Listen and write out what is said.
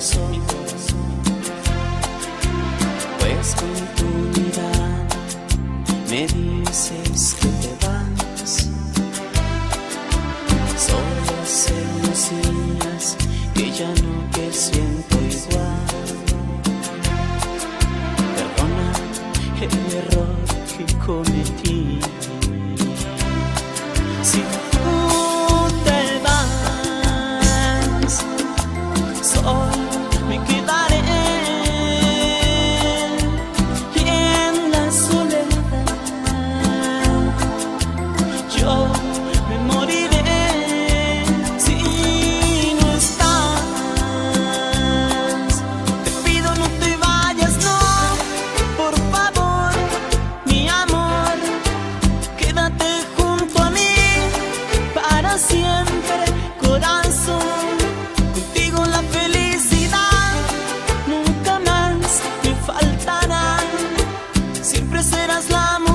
corazón, pues con tu mirada me dices que te vas. Solo hace unos días que ya no te siento igual. Perdona el error que cometí. Si tú te vas, solo me quedaré y en la soledad yo me moriré. Si no estás, te pido no te vayas, no, por favor, mi amor, quédate junto a mí para siempre, corazón. Contigo la felicidad nunca más me faltará. Siempre serás la mujer